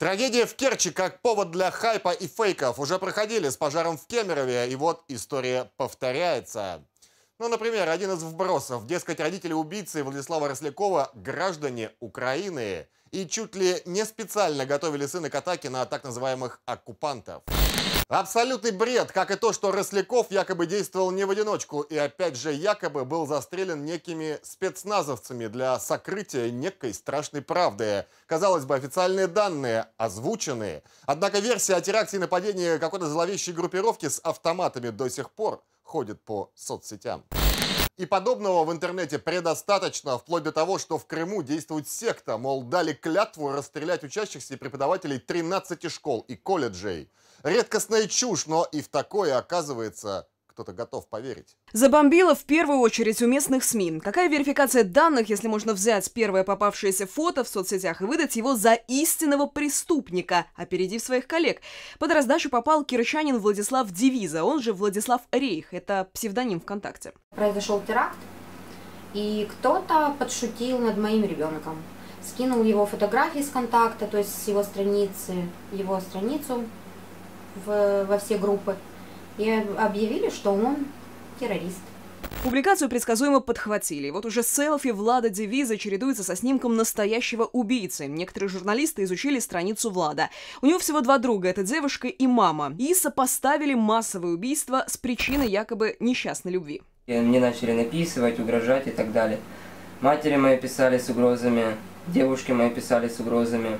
Трагедия в Керчи как повод для хайпа и фейков. Уже проходили с пожаром в Кемерове, и вот история повторяется. Ну, например, один из вбросов. Дескать, родители убийцы Владислава Рослякова – граждане Украины. И чуть ли не специально готовили сына к атаке на так называемых оккупантов. Абсолютный бред, как и то, что Росляков якобы действовал не в одиночку. И опять же, якобы был застрелен некими спецназовцами для сокрытия некой страшной правды. Казалось бы, официальные данные озвучены. Однако версия о теракте и нападении какой-то зловещей группировки с автоматами до сих пор ходит по соцсетям. И подобного в интернете предостаточно, вплоть до того, что в Крыму действует секта, мол, дали клятву расстрелять учащихся и преподавателей 13 школ и колледжей. Редкостная чушь, но и в такое, оказывается, кто-то готов поверить. Забомбило в первую очередь у местных СМИ. Какая верификация данных, если можно взять первое попавшееся фото в соцсетях и выдать его за истинного преступника, опередив своих коллег? Под раздачу попал кирчанин Владислав Девиза, он же Владислав Рейх. Это псевдоним ВКонтакте. Произошел теракт, и кто-то подшутил над моим ребенком. Скинул его фотографии с контакта, то есть с его страницы, его страницу во все группы. И объявили, что он террорист. Публикацию предсказуемо подхватили. Вот уже селфи Влада Девиза чередуется со снимком настоящего убийцы. Некоторые журналисты изучили страницу Влада. У него всего два друга, это девушка и мама. И сопоставили массовое убийство с причиной якобы несчастной любви. Мне начали написывать, угрожать и так далее. Матери мои писали с угрозами, девушки мои писали с угрозами.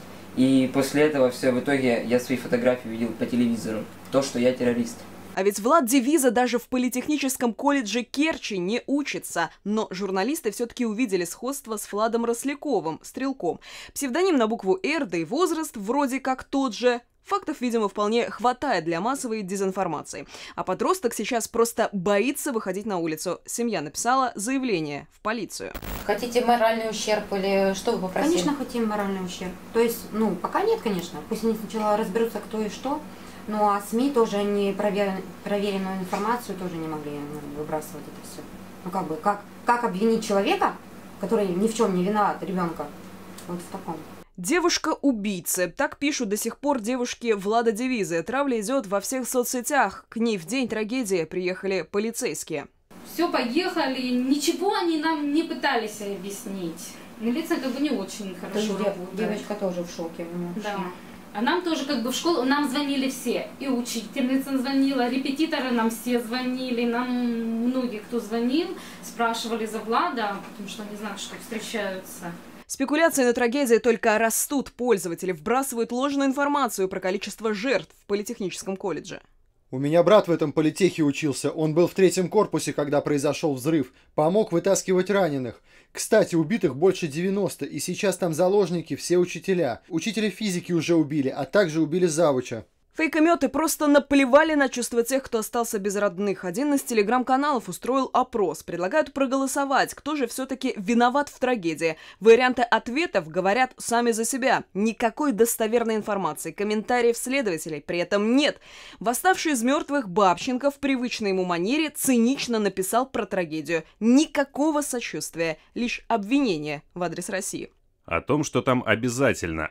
И после этого все, в итоге я свои фотографии видел по телевизору. То, что я террорист. А ведь Влад Девиза даже в политехническом колледже Керчи не учится. Но журналисты все-таки увидели сходство с Владом Росляковым, стрелком. Псевдоним на букву «Р», да и возраст вроде как тот же. Фактов, видимо, вполне хватает для массовой дезинформации. А подросток сейчас просто боится выходить на улицу. Семья написала заявление в полицию. Хотите моральный ущерб или что вы попросили? Конечно, хотим моральный ущерб. То есть, пока нет, конечно. Пусть они сначала разберутся, кто и что. Ну а СМИ тоже не проверенную информацию тоже не могли выбрасывать это все. Ну как обвинить человека, который ни в чем не виноват, ребенка, вот в таком. Девушка-убийца. Так пишут до сих пор девушки Влада Девизы. Травля идет во всех соцсетях. К ней в день трагедии приехали полицейские. Все, поехали. Ничего они нам не пытались объяснить. Милиция как бы не очень хорошо работает. Девочка тоже в шоке. Да. А нам тоже как бы в школу, нам звонили все. И учительница звонила, репетиторы нам все звонили. Нам многие, кто звонил, спрашивали за Влада, потому что они знают, что встречаются. Спекуляции на трагедии только растут. Пользователи вбрасывают ложную информацию про количество жертв в политехническом колледже. У меня брат в этом политехе учился. Он был в 3-м корпусе, когда произошел взрыв. Помог вытаскивать раненых. Кстати, убитых больше 90, и сейчас там заложники все учителя. Учителя физики уже убили, а также убили завуча. Фейкометы просто наплевали на чувства тех, кто остался без родных. Один из телеграм-каналов устроил опрос. Предлагают проголосовать, кто же все-таки виноват в трагедии. Варианты ответов говорят сами за себя. Никакой достоверной информации, комментариев следователей при этом нет. Восставший из мертвых Бабченко в привычной ему манере цинично написал про трагедию. Никакого сочувствия, лишь обвинение в адрес России. О том, что там обязательно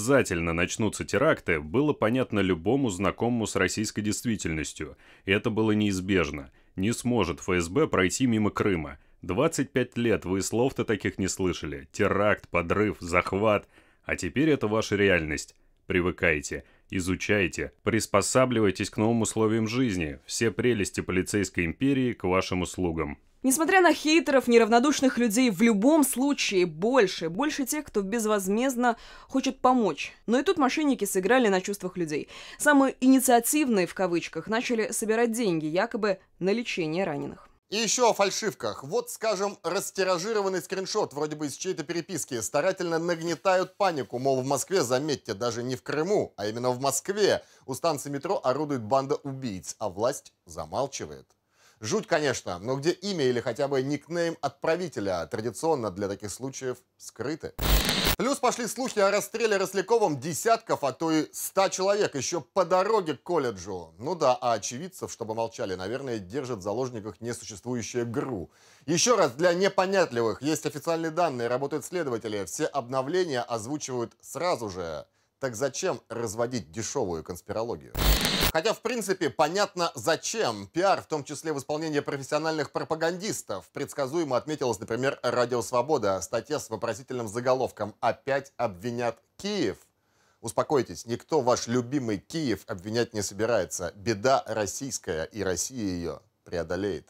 начнутся теракты, было понятно любому знакомому с российской действительностью. И это было неизбежно. Не сможет ФСБ пройти мимо Крыма. 25 лет вы слов-то таких не слышали. Теракт, подрыв, захват. А теперь это ваша реальность. Привыкайте, изучайте, приспосабливайтесь к новым условиям жизни. Все прелести полицейской империи к вашим услугам. Несмотря на хейтеров, неравнодушных людей, в любом случае больше тех, кто безвозмездно хочет помочь. Но и тут мошенники сыграли на чувствах людей. Самые инициативные, в кавычках, начали собирать деньги, якобы на лечение раненых. И еще о фальшивках. Вот, скажем, растиражированный скриншот, вроде бы из чьей-то переписки, старательно нагнетают панику. Мол, в Москве, заметьте, даже не в Крыму, а именно в Москве у станции метро орудует банда убийц, а власть замалчивает. Жуть, конечно, но где имя или хотя бы никнейм отправителя традиционно для таких случаев скрыты. Плюс пошли слухи о расстреле Росляковым десятков, а то и 100 человек еще по дороге к колледжу. Ну да, а очевидцев, чтобы молчали, наверное, держат в заложниках несуществующая ГРУ. Еще раз, для непонятливых, есть официальные данные, работают следователи, все обновления озвучивают сразу же. Так зачем разводить дешевую конспирологию? Хотя, в принципе, понятно зачем. Пиар, в том числе в исполнении профессиональных пропагандистов. Предсказуемо отметилась, например, «Радио Свобода». Статья с вопросительным заголовком «Опять обвинят Киев». Успокойтесь, никто ваш любимый Киев обвинять не собирается. Беда российская, и Россия ее преодолеет.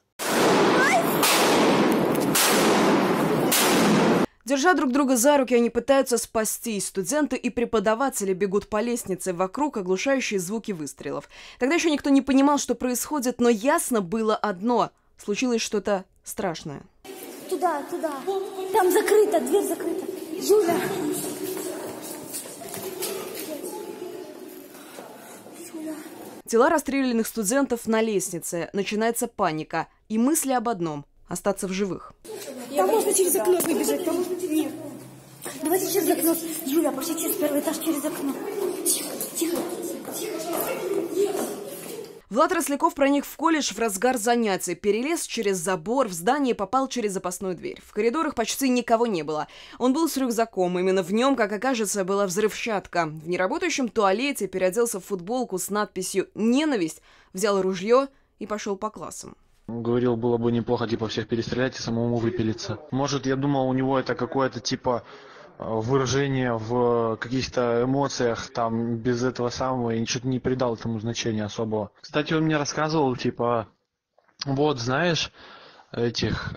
Держа друг друга за руки, они пытаются спастись. Студенты и преподаватели бегут по лестнице, вокруг оглушающие звуки выстрелов. Тогда еще никто не понимал, что происходит, но ясно было одно – случилось что-то страшное. Туда. Там закрыто, дверь закрыта. Юля. Тела расстрелянных студентов на лестнице. Начинается паника. И мысли об одном – остаться в живых. Там можно через окно выбежать, там нет. Давайте через окно. Юля, пошли через первый этаж, через окно. Тихо. Влад Росляков проник в колледж в разгар занятий, перелез через забор, в здание попал через запасную дверь. В коридорах почти никого не было. Он был с рюкзаком, именно в нем, как окажется, была взрывчатка. В неработающем туалете переоделся в футболку с надписью «Ненависть», взял ружье и пошел по классам. Говорил, было бы неплохо, типа, всех перестрелять и самому выпилиться. Может, я думал, у него это какое-то, типа, выражение в каких-то эмоциях, там, без этого самого, и ничего не придал этому значения особого. Кстати, он мне рассказывал, типа, вот, знаешь, этих,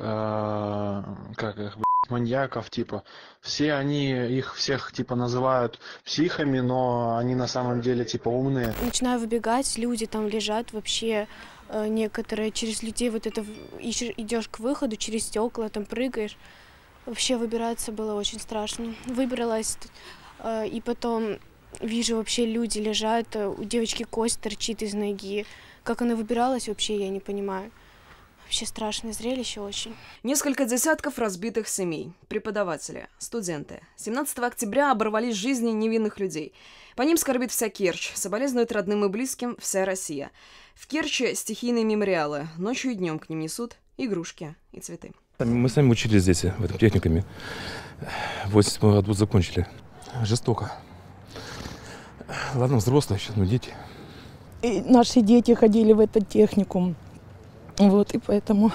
как их, маньяков, типа, все они, их всех, типа, называют психами, но они на самом деле, типа, умные. Начинаю выбегать, люди там лежат вообще... Некоторые через людей вот это идешь к выходу, через стекла там прыгаешь. Вообще выбираться было очень страшно. Выбралась, и потом вижу, вообще люди лежат, у девочки кость торчит из ноги. Как она выбиралась, вообще я не понимаю. Вообще страшное зрелище очень. Несколько десятков разбитых семей, преподаватели, студенты. 17 октября оборвались жизни невинных людей. По ним скорбит вся Керчь, соболезнует родным и близким вся Россия. В Керчи стихийные мемориалы. Ночью и днем к ним несут игрушки и цветы. Мы сами учились здесь, в этом техникуме. В 87 году закончили. Жестоко. Ладно, взрослые сейчас, но дети. И наши дети ходили в этот техникум. Вот, и поэтому...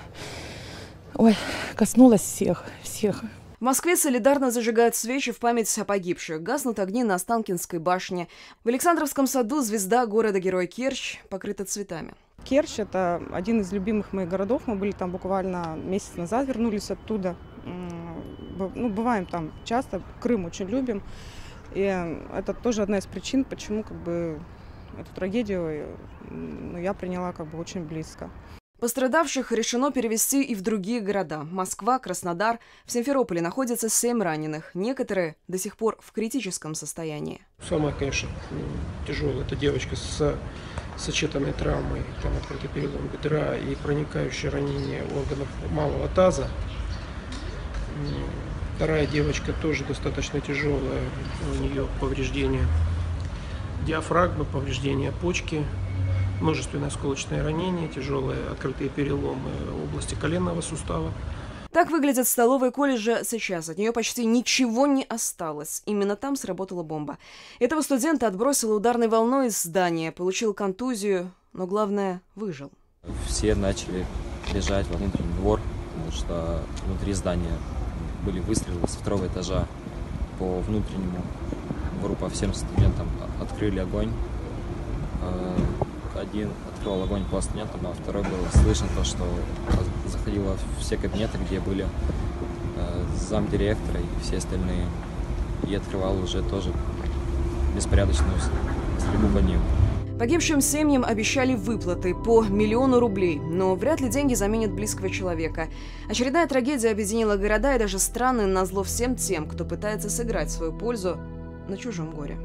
Ой, коснулось всех. В Москве солидарно зажигают свечи в память о погибших. Гаснут огни на Останкинской башне. В Александровском саду звезда города-героя Керчь покрыта цветами. Керчь – это один из любимых моих городов. Мы были там буквально месяц назад, вернулись оттуда. Ну, бываем там часто, Крым очень любим. И это тоже одна из причин, почему как бы эту трагедию я приняла как бы очень близко. Пострадавших решено перевести и в другие города. Москва, Краснодар. В Симферополе находится 7 раненых. Некоторые до сих пор в критическом состоянии. Самое, конечно, тяжелое. Это девочка с сочетанной травмой, там открытый перелом бедра и проникающее ранение органов малого таза. Вторая девочка тоже достаточно тяжелая. У нее повреждение диафрагмы, повреждение почки. Множественное осколочное ранение, тяжелые открытые переломы области коленного сустава. Так выглядит столовая колледжа сейчас. От нее почти ничего не осталось. Именно там сработала бомба. Этого студента отбросило ударной волной из здания, получил контузию, но главное – выжил. Все начали бежать во внутренний двор, потому что внутри здания были выстрелы со 2-го этажа. По внутреннему двору, по всем студентам открыли огонь. Один открыл огонь по студентам, а второй был слышно то, что заходило в все кабинеты, где были замдиректора и все остальные, и открывал уже тоже беспорядочную стрельбу по ним. Погибшим семьям обещали выплаты по 1 миллиону рублей, но вряд ли деньги заменят близкого человека. Очередная трагедия объединила города и даже страны назло всем тем, кто пытается сыграть свою пользу на чужом горе.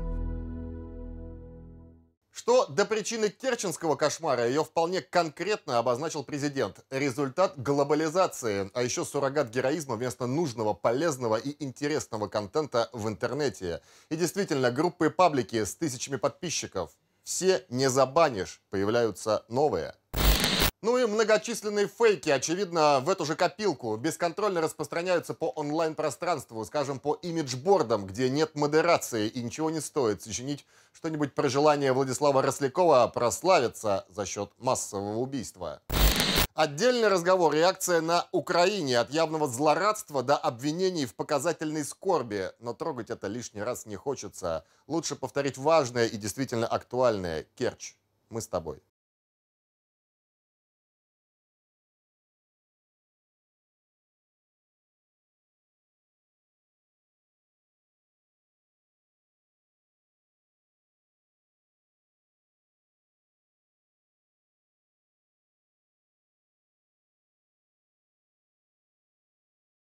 Что до причины керченского кошмара, ее вполне конкретно обозначил президент. Результат глобализации, а еще суррогат героизма вместо нужного, полезного и интересного контента в интернете. И действительно, группы и паблики с тысячами подписчиков. Все не забанишь, появляются новые. Ну и многочисленные фейки, очевидно, в эту же копилку бесконтрольно распространяются по онлайн-пространству, скажем, по имиджбордам, где нет модерации и ничего не стоит сочинить что-нибудь про желание Владислава Рослякова прославиться за счет массового убийства. Отдельный разговор, реакция на Украине, от явного злорадства до обвинений в показательной скорби. Но трогать это лишний раз не хочется. Лучше повторить важное и действительно актуальное. Керчь, мы с тобой.